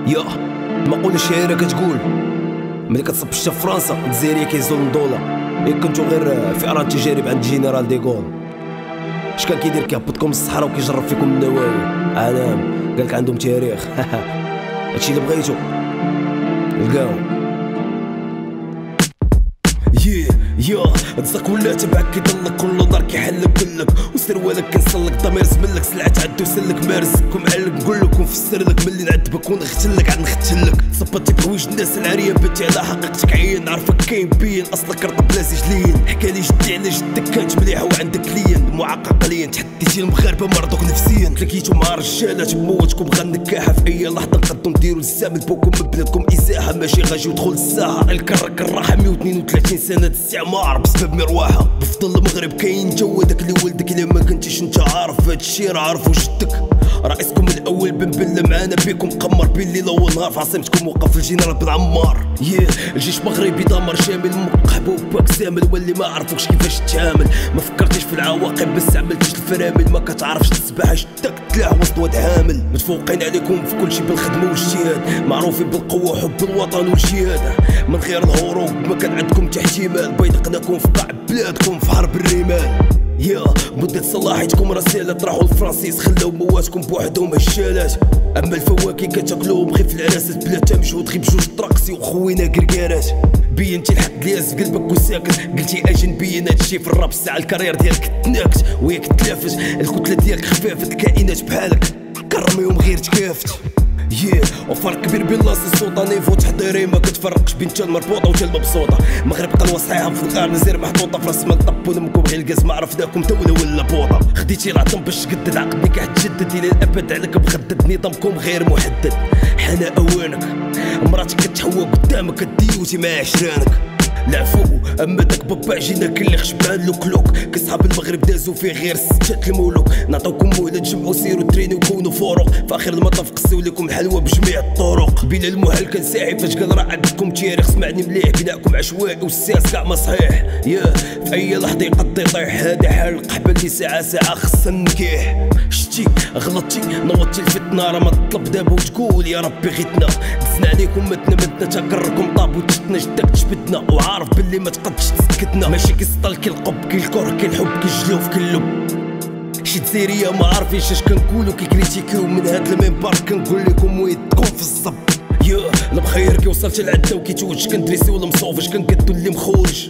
يا المقولة الشهيرة كتقول ملي كتصب الشتا في فرنسا الجزائرية كيظلم دولار. ياك كنتو غير فئران تجارب عند الجنرال ديغول. اش كان كيدير؟ كيهبطكم الصحراء وكيجرب فيكم النواوي. علام قالك عندهم تاريخ. هادشي اللي بغيتو لقاو. يا تزاك ولا تبعك كيضلك كل نهار كيحلك كلك وسروالك كنسلك ضمير زملك سلعة تعدو سلك مارزك ومعلك نقولك ونفسرلك ملي نعذبك ونختلك عاد نختلك. صبتي بحوايج الناس العريه بنتي على حقيقتك عين نعرفك كاين بين اصلك رطب بلا سجلين. حكالي جدي على جدك كانت مليحه وعندك كليان معاق عقليا تحديتي المغاربه مرضوك نفسيا. تلاقيتو مع رجالات بموتكم غنكاحه في اي لحظه نقدو نديرو الزامل بوكم من بلادكم ازاحه ماشي غاجي ودخل الساحه. الكرك الراحه 132 سنه استعمار بسبب مروحه. بفضل المغرب كاين جو هداك اللي ولدك الا ما كنتيش انت عارف هادشي راه عارفو جدك. رئيسكم الاول بن بله معانا بيكم قمر بين الليل ونهار في عاصمتكم وقف الجنرال بن عمار. الجيش مغربي دمر شامل مقحبو باك زامل واللي ما عرفوكش كيفاش تتعامل. ما فكرتيش في العواقب بس عملتيش الفرامل. ما كتعرفش تسبح شدك تلاح وسط واد عامل. متفوقين عليكم في كلشي بالخدمه والاجتهاد معروفين بالقوه وحب الوطن والجهاد. من غير الهروب ما كان عندكم احتمال بيدقناكم في قاع بلادكم في حرب الرمال. مدة صلاحيتكم رسالة طرحوا الفرنسيس خلاو مواتكم بوحدهم هشالات. اما الفواكه كتاكلوهم غير في العراسات بلا تا مجهود غير بجوج طراكسي وخوينا قرقارات. بينتي الحق اللي هز قلبك وساكت قلتي اجنبيين هادشي في الراب الساعة الكارير ديالك تناكت وياك تلافت. الكتلة ديالك خفافت الكائنات بحالك كرميهم غير تكافت. وفرق كبير بين لاص السلطه نيفو تحضيري ما كتفرقش بين تا المربوطه وتا المبسوطه. المغرب قنوه صحيحه في الغار نزير محطوطه في راس مال طب ونمكم غير الكاز ما عرفناكم دوله ولا بوطه. خديتي العظم باش تجدد عقدني كتجدد الى الابد عليك مخدد نظامكم غير محدد. حان اوانك مراتك كتحوى قدامك الديوتي مع عشرانك. العفو اما داك بابا جينا كل خشبان لوك كصحاب المغرب دازو فيه غير ستات الملوك. نعطوكم مهله تجمعوا سيروا تريني وكونوا فروق في اخر المطاف قصيو لكم الحلوه بجميع الطرق. بلا المحال كنساعي فاش قال راه عندكم تاريخ سمعني مليح بناءكم عشوائي والسياس كاع ما صحيح. في اي لحظه يقد يطيح هادي حال القحبه اللي ساعه خصها نكيح. شتي غلطتي نوضتي الفتنه راه ما تطلب دابا وتقول يا ربي غيتنا. دزنا عليكم متنا تكركم طاب وتشتنا جدك تشبدنا وعارف باللي ما تقدش تسكتنا. ماشي كيسطل كي القب كي الكره كي الحب كي الجلوف كي اللب. شي جزائريه ما عارفينش اش كنقولو كي كريتيكيو من هاد المنبر كنقول لكم ويدكم في الصب. المخير كي وصلت لعدا وكيتوج كندريسي ولا مصوفش كنقدو اللي مخوج.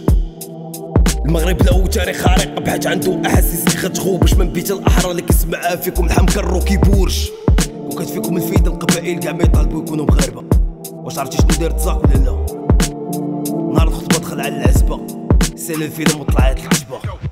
المغرب له تاريخ عريق بحث عنده احاسيس اللي غتغوب باش من بيت الاحرار اللي كيسمع فيكم الحمكر وكيبورش وكتفيكم الفايده القبائل كاع ما يطالبوا يكونوا مغاربه. واش عرفتي شنو دار تزاك ولا لا؟ نهار الخطبه دخل على العزبه سال الفيلم وطلعت الكتبه.